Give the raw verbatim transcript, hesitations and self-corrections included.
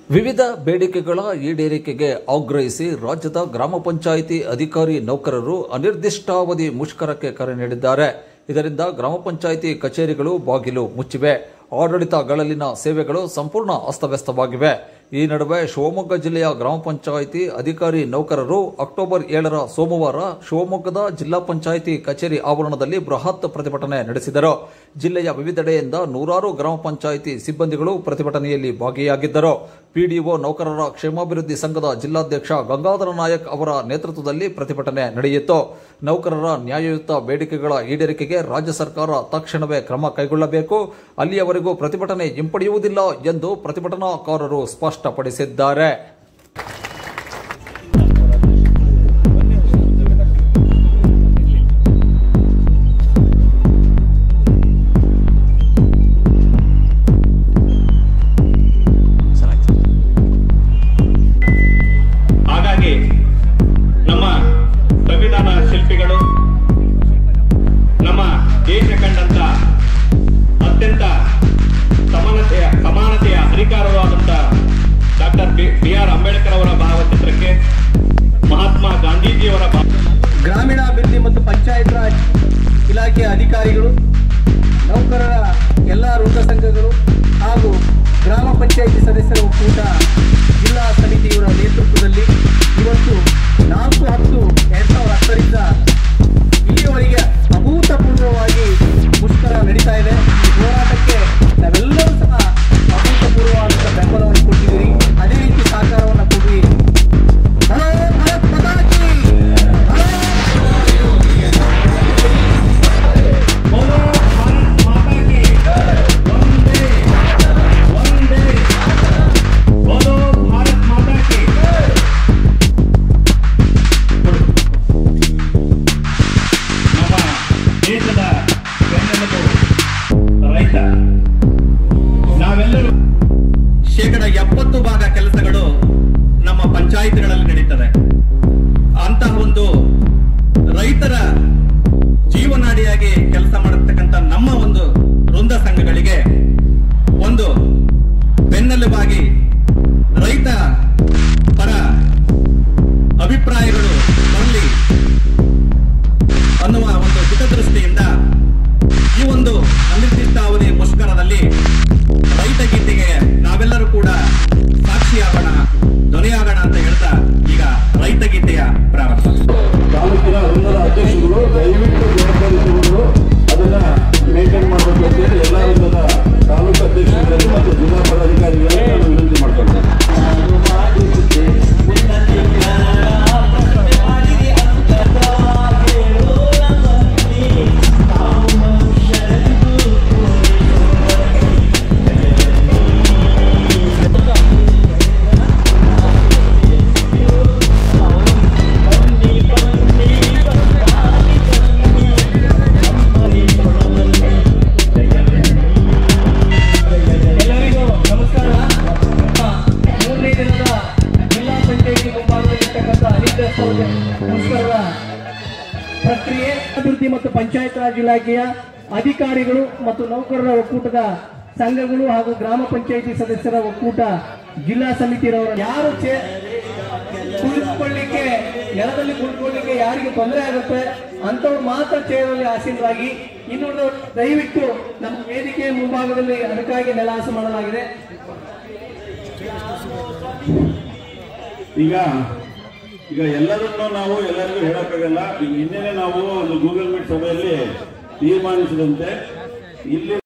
ವಿವಿಧ ಬೇಡಿಕೆಗಳ ಈಡೇರಿಕೆಗೆ ಆಗ್ರಹಿಸಿ ರಾಜ್ಯದ ಗ್ರಾಮ ಪಂಚಾಯಿತಿ ಅಧಿಕಾರಿ ನೌಕರರು ಅನಿರ್ದಿಷ್ಟಾವಧಿ ಮುಷ್ಕರಕ್ಕೆ ಕರೆ ನೀಡಿದ್ದಾರೆ. ಇದರಿಂದ ಗ್ರಾಮ ಪಂಚಾಯಿತಿ ಕಚೇರಿಗಳು ಬಾಗಿಲು ಮುಚ್ಚಿವೆ. ಆಡಳಿತಗಳಲ್ಲಿನ ಸೇವೆಗಳು ಸಂಪೂರ್ಣ ಅಸ್ತವ್ಯಸ್ತವಾಗಿವೆ. ಈ ನಡುವೆ ಶಿವಮೊಗ್ಗ ಜಿಲ್ಲೆಯ ಗ್ರಾಮ ಪಂಚಾಯಿತಿ ಅಧಿಕಾರಿ ನೌಕರರು ಅಕ್ಟೋಬರ್ ಏಳರ ಸೋಮವಾರ ಶಿವಮೊಗ್ಗದ ಜಿಲ್ಲಾ ಪಂಚಾಯಿತಿ ಕಚೇರಿ ಆವರಣದಲ್ಲಿ ಬೃಹತ್ ಪ್ರತಿಭಟನೆ ನಡೆಸಿದರು. ಜಿಲ್ಲೆಯ ವಿವಿಧೆಡೆಯಿಂದ ನೂರಾರು ಗ್ರಾಮ ಪಂಚಾಯಿತಿ ಸಿಬ್ಬಂದಿಗಳು ಪ್ರತಿಭಟನೆಯಲ್ಲಿ ಭಾಗಿಯಾಗಿದ್ದರು. ಪಿಡಿಒ ನೌಕರರ ಕ್ಷೇಮಾಭಿವೃದ್ಧಿ ಸಂಘದ ಜಿಲ್ಲಾಧ್ಯಕ್ಷ ಗಂಗಾಧರ ನಾಯಕ್ ಅವರ ನೇತೃತ್ವದಲ್ಲಿ ಪ್ರತಿಭಟನೆ ನಡೆಯಿತು. ನೌಕರರ ನ್ಯಾಯಯುತ ಬೇಡಿಕೆಗಳ ಈಡೇರಿಕೆಗೆ ರಾಜ್ಯ ಸರ್ಕಾರ ತಕ್ಷಣವೇ ಕ್ರಮ ಕೈಗೊಳ್ಳಬೇಕು, ಅಲ್ಲಿಯವರೆಗೂ ಪ್ರತಿಭಟನೆ ಹಿಂಪಡೆಯುವುದಿಲ್ಲ ಎಂದು ಪ್ರತಿಭಟನಾಕಾರರು ಸ್ಪಷ್ಟಪಡಿಸಿದ್ದಾರೆ. ಹಾಗಾಗಿ ನಮ್ಮ ಸಂವಿಧಾನ ಶಿಲ್ಪಿಗಳು, ನಮ್ಮ ದೇಶ ಕಂಡಂತ ಅತ್ಯಂತ ಸಮಾನತೆಯ ಸಮಾನತೆಯ ಅಧಿಕಾರವಾದಂತ ಡಾಕ್ಟರ್ ಬಿ ಆರ್ ಅಂಬೇಡ್ಕರ್ ಅವರ ಭಾವಚಿತ್ರಕ್ಕೆ ಮಹಾತ್ಮ ಗಾಂಧೀಜಿಯವರ ಗ್ರಾಮೀಣಾಭಿವೃದ್ಧಿ ಮತ್ತು ಪಂಚಾಯತ್ ರಾಜ್ ಇಲಾಖೆಯ ಅಧಿಕಾರಿಗಳು, ನೌಕರರ ಎಲ್ಲ ವೃಂದ ಸಂಘಗಳು ಹಾಗೂ ಗ್ರಾಮ ಪಂಚಾಯಿತಿ ಸದಸ್ಯರ ಒಕ್ಕೂಟ ಜಿಲ್ಲಾ ಸಮಿತಿಯವರ ನೇತೃತ್ವದಲ್ಲಿ ಇವತ್ತು ನಾಲ್ಕು ಹತ್ತು ಎರಡ್ ಸಾವಿರದ ಹತ್ತರಿಂದ ಇಲ್ಲಿಯವರೆಗೆ ಅಭೂತಪೂರ್ವವಾಗಿ ಮುಷ್ಕರ ನಡೀತಾ ಇದೆ. ಈ ಹೋರಾಟಕ್ಕೆ ನಾವೆಲ್ಲರೂ ಸಹ ಅಭೂತಪೂರ್ವವಾದಂಥ ಬೆಂಬಲವನ್ನು ಕೊಟ್ಟಿದ್ದೀರಿ. ಅದೇ ರೀತಿ ಸಹಕಾರವನ್ನು ಕೊಡಿ. ದೇಶದ ಬೆನ್ನೆಲುಬು ರೈತ. ನಾವೆಲ್ಲರೂ ಶೇಕಡ ಎಪ್ಪತ್ತು ಭಾಗ ಕೆಲಸಗಳು ನಮ್ಮ ಪಂಚಾಯಿತಿಗಳಲ್ಲಿ ನಡೀತದೆ. ಅಂತಹ ಒಂದು ರೈತರ ಜೀವನಾಡಿಯಾಗಿ ಕೆಲಸ ಮಾಡತಕ್ಕಂಥ ನಮ್ಮ ಒಂದು ವೃಂದ ಸಂಘಗಳಿಗೆ ಒಂದು ಬೆನ್ನೆಲುಬಾಗಿ ರೈತ ಪರ ಅಭಿಪ್ರಾಯಗಳು ಬರಲಿ ಅನ್ನುವ ಒಂದು ಹಿತದೃಷ್ಟಿಯಿಂದ ಈ ಒಂದು ಅನಿರ್ದಿಷ್ಟಾವಧಿ ಮುಷ್ಕರದಲ್ಲಿ ರೈತ ಗೀತೆಗೆ ನಾವೆಲ್ಲರೂ ಕೂಡ ಸಾಕ್ಷಿಯಾಗೋಣ, ಧ್ವನಿಯಾಗೋಣ ಅಂತ ಹೇಳ್ತಾ ಈಗ ರೈತ ಗೀತೆಯ ಪ್ರಾರಂಭ. ತಾಲೂಕಿನ ವೃಂದದ ಅಧ್ಯಕ್ಷರು ದಯವಿಟ್ಟು ಜವಾಬ್ದಾರಿಗಳು ಅದನ್ನ ಮೇಂಟೈನ್ ಮಾಡಬೇಕು ಅಂತ ಹೇಳಿ ಎಲ್ಲ ವೃಂದದ ತಾಲೂಕು ಅಧ್ಯಕ್ಷರುಗಳಲ್ಲಿ ಮತ್ತು ಜಿಲ್ಲಾ ಪದಾಧಿಕಾರಿಗಳಿಗೆ ನಾನು ವಿನಂತಿ ಮಾಡ್ತೇನೆ. ಪ್ರಕ್ರಿಯೆ ಅಭಿವೃದ್ಧಿ ಮತ್ತು ಪಂಚಾಯತ್ ರಾಜ್ ಇಲಾಖೆಯ ಅಧಿಕಾರಿಗಳು ಮತ್ತು ನೌಕರರ ಒಕ್ಕೂಟದ ಸಂಘಗಳು ಹಾಗೂ ಗ್ರಾಮ ಪಂಚಾಯಿತಿ ಸದಸ್ಯರ ಒಕ್ಕೂಟ ಜಿಲ್ಲಾ ಸಮಿತಿಯವರು ಯಾರು ಕುಳಿತುಕೊಳ್ಳಿಕ್ಕೆ ನೆಲದಲ್ಲಿ ಕುಳಿತುಕೊಳ್ಳಿಕ್ಕೆ ಯಾರಿಗೆ ತೊಂದರೆ ಆಗುತ್ತೆ ಅಂತವ್ರು ಮಾತ್ರ ಚೇರಲ್ಲಿ ಆಸೀನರಾಗಿ, ಇನ್ನೊಂದು ದಯವಿಟ್ಟು ನಮ್ಮ ವೇದಿಕೆಯ ಮುಂಭಾಗದಲ್ಲಿ ಅದಕ್ಕಾಗಿ ನೆಲಹಾಸ ಮಾಡಲಾಗಿದೆ. ಈಗ ಈಗ ಎಲ್ಲರನ್ನೂ ನಾವು ಎಲ್ಲರಿಗೂ ಹೇಳಕ್ಕಾಗಲ್ಲ. ಈಗ ನಿನ್ನೆ ನಾವು ಒಂದು ಗೂಗಲ್ ಮೀಟ್ ಸಭೆಯಲ್ಲಿ ತೀರ್ಮಾನಿಸಿದಂತೆ ಇಲ್ಲಿ